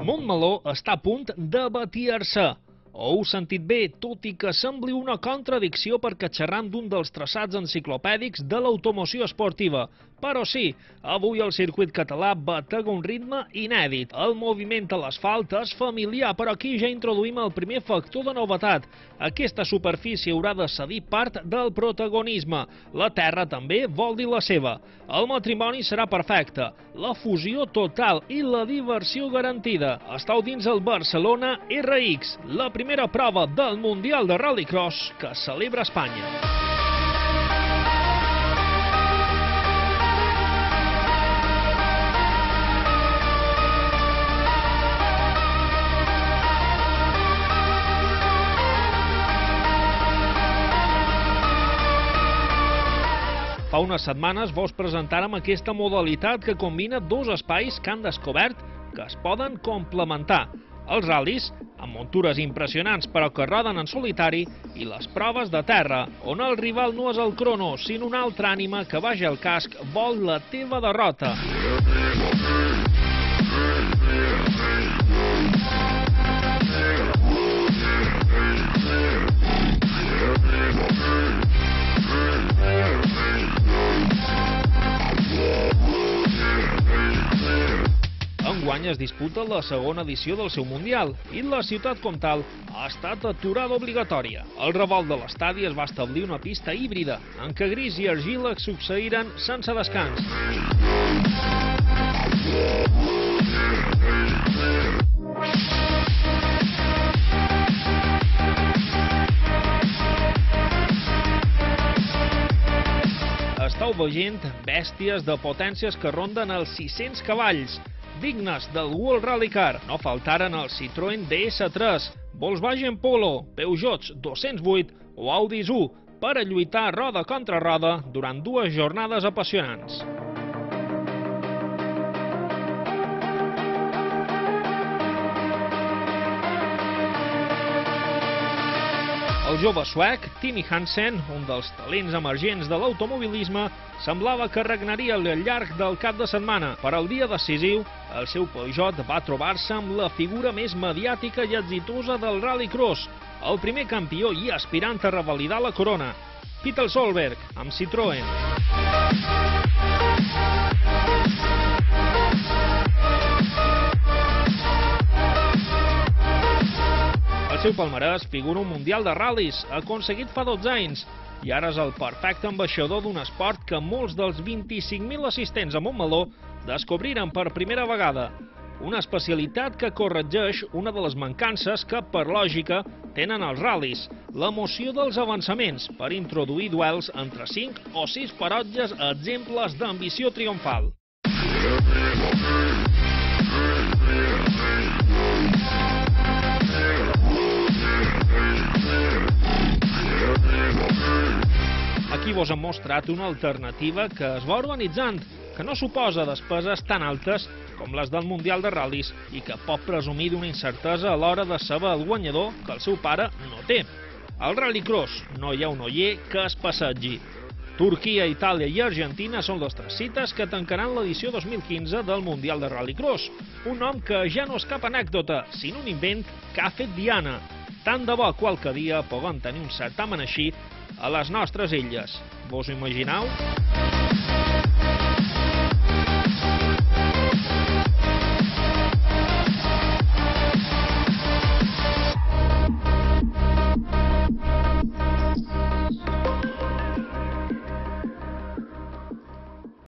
Montmeló està a punt de batir-se. Ho heu sentit bé, tot i que sembli una contradicció perquè xerram d'un dels traçats enciclopèdics de l'automoció esportiva. Però sí, avui el circuit català batega un ritme inèdit. El moviment a l'asfalt és familiar, però aquí ja introduïm el primer factor de novetat. Aquesta superfície haurà de cedir part del protagonisme. La terra també vol dir la seva. El matrimoni serà perfecte, la fusió total i la diversió garantida. Estau dins el Barcelona RX, la primera prova del Mundial de Rallycross que celebra Espanya. Fa unes setmanes vos presentàrem aquesta modalitat que combina dos espais que han descobert que es poden complementar. Els ral·lis, amb muntures impressionants però que roden en solitari, i les proves de terra, on el rival no és el crono, sinó una altra ànima que baix al casc vol la teva derrota. Enguany es disputa la segona edició del seu Mundial i la ciutat com tal ha estat aturada obligatòria. Al revolt de l'estadi es va establir una pista híbrida en què gris i argila succeïren sense descans. Estau veient bèsties de potències que ronden els 600 cavalls, dignes del World Rally Car. No faltaren el Citroën DS3, Volkswagen Polo, Peugeot 208 o Audi 1 per a lluitar roda contra roda durant dues jornades apassionants. El jove suec, Timmy Hansen, un dels talents emergents de l'automobilisme, semblava que regnaria al llarg del cap de setmana. Per al dia decisiu, el seu Peugeot va trobar-se amb la figura més mediàtica i exitosa del Rallycross, el primer campió i aspirant a revalidar la corona, Peter Solberg, amb Citroën. El seu palmarès figura un Mundial de ral·lis aconseguit fa 12 anys i ara és el perfecte ambaixador d'un esport que molts dels 25.000 assistents a Montmeló descobriren per primera vegada. Una especialitat que corregeix una de les mancances que, per lògica, tenen els ral·lis, l'emoció dels avançaments per introduir duels entre 5 o 6 ferotges exemples d'ambició triomfal. Aquí vos hem mostrat una alternativa que es va urbanitzant, que no suposa despeses tan altes com les del Mundial de Ral·lis i que pot presumir d'una incertesa a l'hora de saber el guanyador que el seu pare no té. Al Rallycross no hi ha un oller que es passegi. Turquia, Itàlia i Argentina són les tres cites que tancaran l'edició 2015 del Mundial de Rallycross, un nom que ja no és cap anècdota, sinó un invent que ha fet diana. Tant de bo qualque dia puguem tenir un certamen així a les nostres illes. Vos ho imagineu?